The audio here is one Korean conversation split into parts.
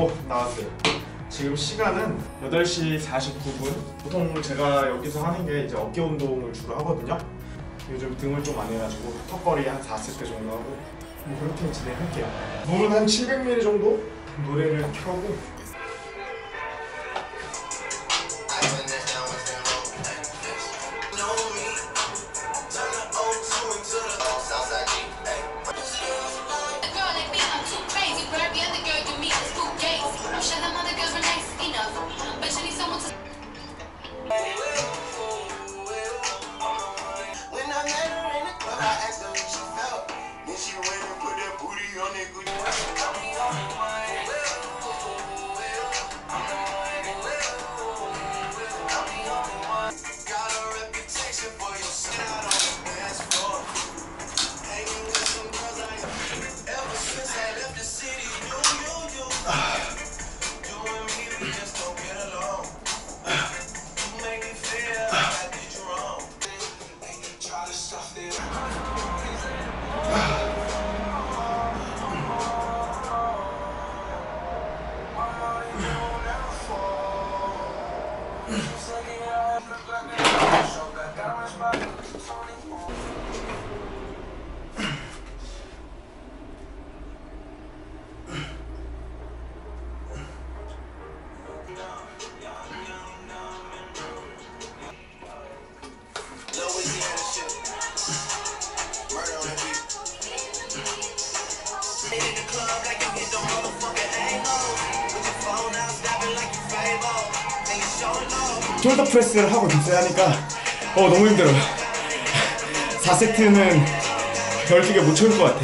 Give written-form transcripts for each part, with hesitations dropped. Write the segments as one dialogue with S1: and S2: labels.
S1: 하고 나왔어요. 지금 시간은 8시 49분. 보통 제가 여기서 하는 게 이제 어깨 운동을 주로 하거든요. 요즘 등을 좀 안 해가지고 턱걸이 한 4세트 정도 하고 뭐 그렇게 진행할게요. 물은 한 700ml 정도 노래를 켜고 숄더 프레스를 하고 딥스 하니까 너무 힘들어요. 4세트는 12개 못 채울 것 같아.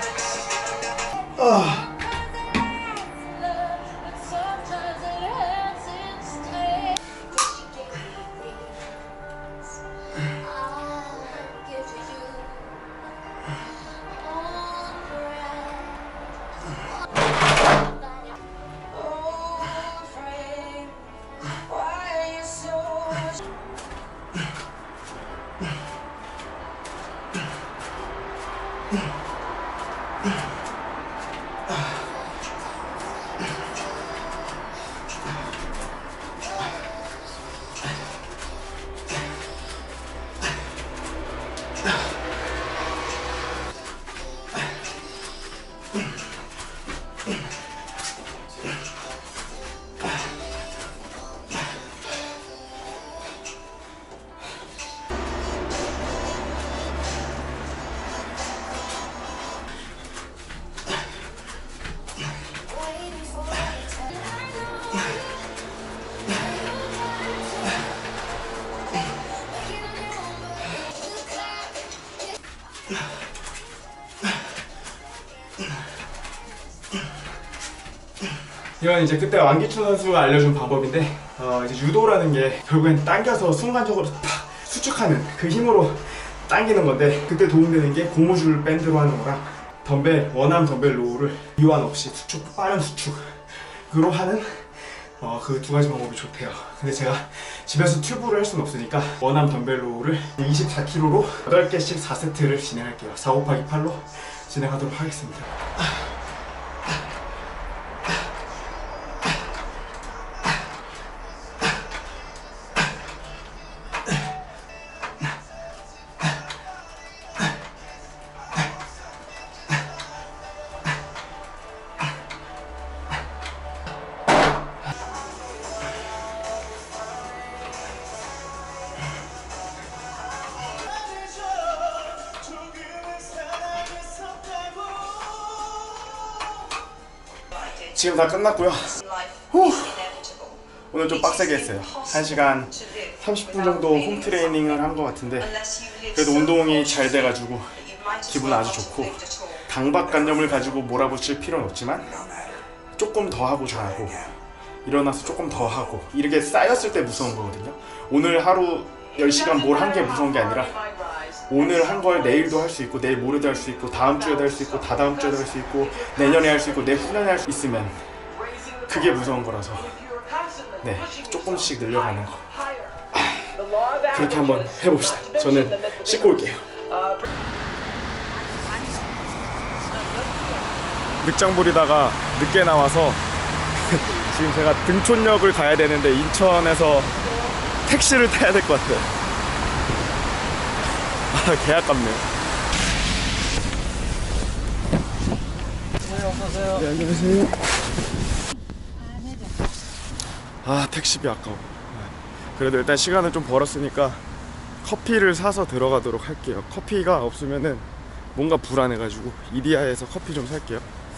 S1: 이건 이제 그때 왕기춘 선수가 알려준 방법인데 이제 유도라는 게 결국엔 당겨서 순간적으로 팍 수축하는 그 힘으로 당기는 건데, 그때 도움되는 게 고무줄 밴드로 하는 거랑 덤벨, 원암 덤벨 로우를 이완 없이 수축, 빠른 수축으로 하는 그 두 가지 방법이 좋대요. 근데 제가 집에서 튜브를 할 수는 없으니까 원암 덤벨 로우를 24kg로 8개씩 4세트를 진행할게요. 4 곱하기 8로 진행하도록 하겠습니다. 지금 다 끝났고요. 오늘 좀 빡세게 했어요. 1시간 30분 정도 홈 트레이닝을 한 것 같은데 그래도 운동이 잘 돼가지고 기분 아주 좋고, 강박관념을 가지고 몰아붙일 필요는 없지만 조금 더 하고 잘하고 일어나서 조금 더 하고 이렇게 쌓였을 때 무서운 거거든요. 오늘 하루 10시간 뭘 한 게 무서운 게 아니라 오늘 한 걸 내일도 할 수 있고 내일 모레도 할 수 있고 다음 주에도 할 수 있고 다다음 주에도 할 수 있고 내년에 할 수 있고 내후년에 할 수 있으면 그게 무서운 거라서 네, 조금씩 늘려가는 거 그렇게 한번 해봅시다. 저는 씻고 올게요. 늑장 부리다가 늦게 나와서 지금 제가 등촌역을 가야 되는데 인천에서 택시를 타야 될 것 같아요. 아, 개 아깝네요.
S2: 네, 어서오세요.
S1: 네, 안녕하세요. 아, 택시비 아까워. 그래도 일단 시간을 좀 벌었으니까 커피를 사서 들어가도록 할게요. 커피가 없으면은 뭔가 불안해가지고 이디야에서 커피 좀 살게요.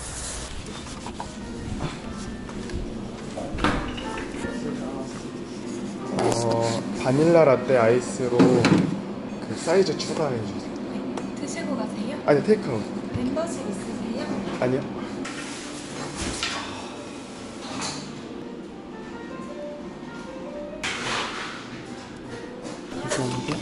S1: 바닐라 라떼 아이스로 그 사이즈 추가해 주세요.
S3: 드시고 가세요?
S1: 아니, 테이크아웃.
S3: 멤버십 있으세요?
S1: 아니요. 감사합니다.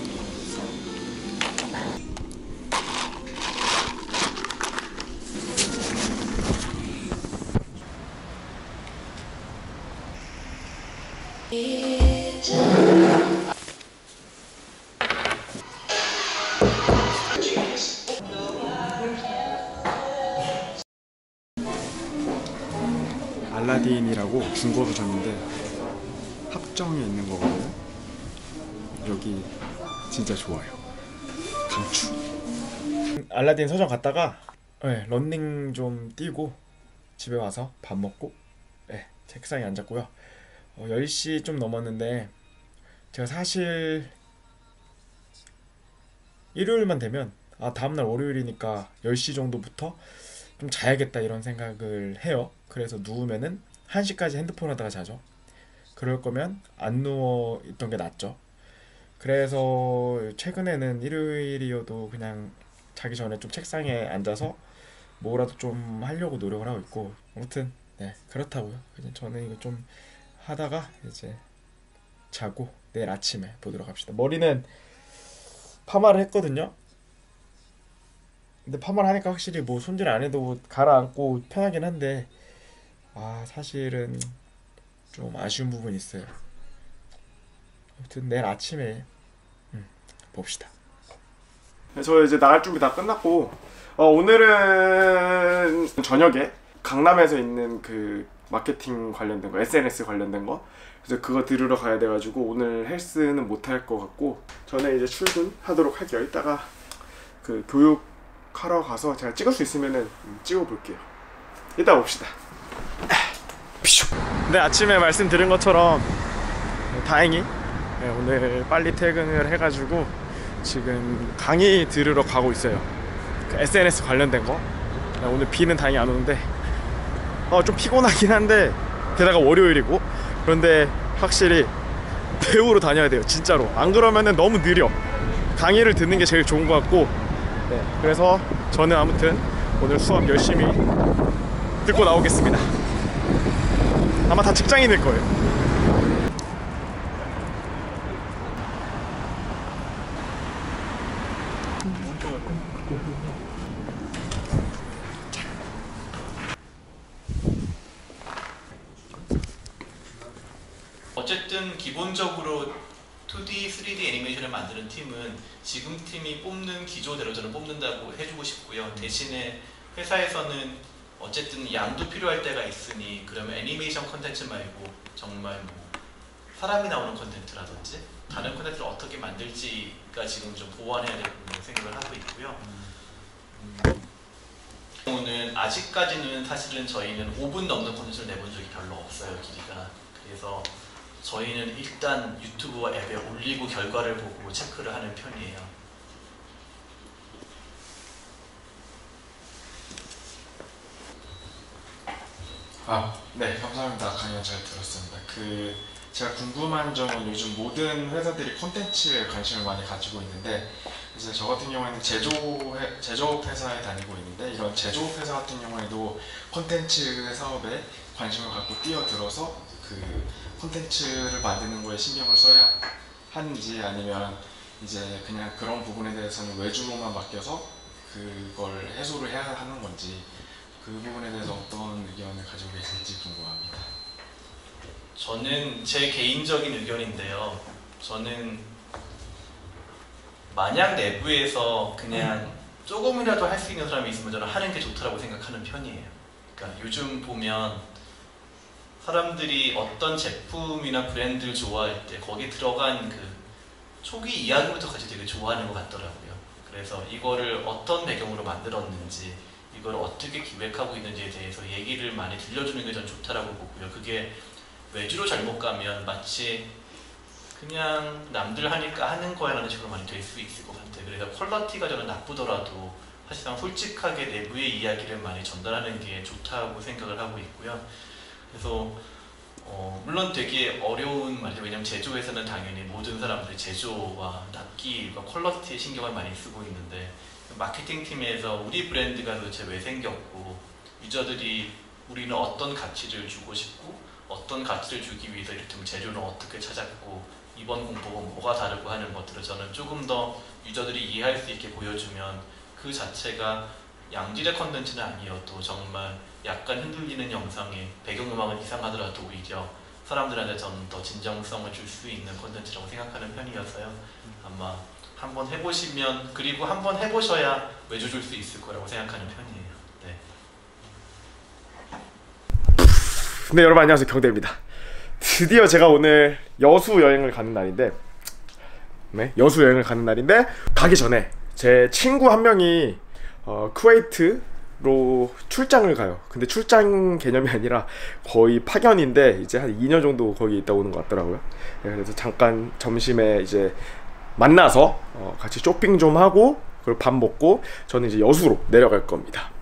S1: 알라딘이라고 중고로 줬는데 합정에 있는 거거든요. 여기 진짜 좋아요. 강추. 알라딘 서점 갔다가 런닝 좀 뛰고 집에 와서 밥 먹고 책상에 앉았고요. 10시 좀 넘었는데 제가 사실 일요일만 되면 다음날 월요일이니까 10시 정도부터 좀 자야겠다 이런 생각을 해요. 그래서 누우면은 1시까지 핸드폰 하다가 자죠. 그럴 거면 안 누워 있던 게 낫죠. 그래서 최근에는 일요일이어도 그냥 자기 전에 좀 책상에 앉아서 뭐라도 좀 하려고 노력을 하고 있고, 아무튼 그렇다고요. 그냥 저는 이거 좀 하다가 이제 자고 내일 아침에 보도록 합시다. 머리는 파마를 했거든요. 근데 파마를 하니까 확실히 뭐 손질 안 해도 가라앉고 편하긴 한데 사실은 좀 아쉬운 부분이 있어요. 아무튼 내일 아침에 봅시다. 저 이제 나갈 준비 다 끝났고 오늘은 저녁에 강남에서 있는 그 마케팅 관련된 거, SNS 관련된 거, 그래서 그거 들으러 가야 돼가지고 오늘 헬스는 못할 것 같고 저는 이제 출근하도록 할게요. 이따가 그 교육하러 가서 제가 찍을 수 있으면은 찍어볼게요. 이따 봅시다. 네, 아침에 말씀드린 것처럼 다행히 오늘 빨리 퇴근을 해가지고 지금 강의 들으러 가고 있어요. 그 SNS 관련된 거. 오늘 비는 다행히 안 오는데 좀 피곤하긴 한데 게다가 월요일이고, 그런데 확실히 배우러 다녀야 돼요. 진짜로. 안 그러면은 너무 느려. 강의를 듣는 게 제일 좋은 것 같고, 그래서 저는 아무튼 오늘 수업 열심히 듣고 나오겠습니다. 아마 다 직장인일 거예요.
S4: 어쨌든 기본적으로 2D, 3D 애니메이션을 만드는 팀은 지금 팀이 뽑는 기조대로 저는 뽑는다고 해주고 싶고요. 대신에 회사에서는 어쨌든 양도 필요할 때가 있으니 그러면 애니메이션 컨텐츠 말고 정말 뭐 사람이 나오는 컨텐츠라든지 다른 컨텐츠를 어떻게 만들지가 지금 좀 보완해야 된다는 생각을 하고 있고요. 오늘 아직까지는 사실은 저희는 5분 넘는 컨텐츠를 내본 적이 별로 없어요, 길이가. 그래서 저희는 일단 유튜브와 앱에 올리고 결과를 보고 체크를 하는 편이에요.
S1: 네, 감사합니다. 강연 잘 들었습니다. 제가 궁금한 점은 요즘 모든 회사들이 콘텐츠에 관심을 많이 가지고 있는데, 이제 저 같은 경우에는 제조업 회사에 다니고 있는데, 이런 제조업 회사 같은 경우에도 콘텐츠 사업에 관심을 갖고 뛰어들어서 그 콘텐츠를 만드는 거에 신경을 써야 하는지, 아니면 이제 그냥 그런 부분에 대해서는 외주로만 맡겨서 그걸 해소를 해야 하는 건지, 그 부분에 대해서 어떤 의견을 가지고 계신지 궁금합니다.
S4: 저는 제 개인적인 의견인데요. 저는 만약 내부에서 그냥 조금이라도 할 수 있는 사람이 있으면 저는 하는 게 좋다고 생각하는 편이에요. 그러니까 요즘 보면 사람들이 어떤 제품이나 브랜드를 좋아할 때 거기에 들어간 그 초기 이야기부터 같이 되게 좋아하는 것 같더라고요. 그래서 이거를 어떤 배경으로 만들었는지, 이걸 어떻게 기획하고 있는지에 대해서 얘기를 많이 들려주는 게 전 좋다라고 보고요. 그게 외주로 잘못 가면 마치 그냥 남들 하니까 하는 거야 라는 식으로 많이 될 수 있을 것 같아요. 그래서 퀄리티가 저는 나쁘더라도 사실상 솔직하게 내부의 이야기를 많이 전달하는 게 좋다고 생각을 하고 있고요. 그래서 물론 되게 어려운 말이죠. 왜냐면 제조에서는 당연히 모든 사람들이 제조와 납기와 퀄리티에 신경을 많이 쓰고 있는데, 마케팅 팀에서 우리 브랜드가 도대체 왜 생겼고, 유저들이 우리는 어떤 가치를 주고 싶고 어떤 가치를 주기 위해서 이를테면 재료는 어떻게 찾았고 이번 공법은 뭐가 다르고 하는 것들을 저는 조금 더 유저들이 이해할 수 있게 보여주면, 그 자체가 양질의 컨텐츠는 아니어도 정말 약간 흔들리는 영상에 배경음악은 이상하더라도 오히려 사람들한테 저는 더 진정성을 줄 수 있는 컨텐츠라고 생각하는 편이어서요. 아마 한번 해보시면, 그리고 한번 해보셔야 외주 줄 수 있을 거라고 생각하는 편이에요. 네.
S1: 네, 여러분 안녕하세요, 경대입니다. 드디어 제가 오늘 여수 여행을 가는 날인데, 여수 여행을 가는 날인데, 가기 전에 제 친구 한 명이 쿠웨이트로 출장을 가요. 근데 출장 개념이 아니라 거의 파견인데 이제 한 2년 정도 거기 있다 오는 것 같더라고요. 그래서 잠깐 점심에 이제 만나서 같이 쇼핑 좀 하고, 그리고 밥 먹고 저는 이제 여수로 내려갈 겁니다.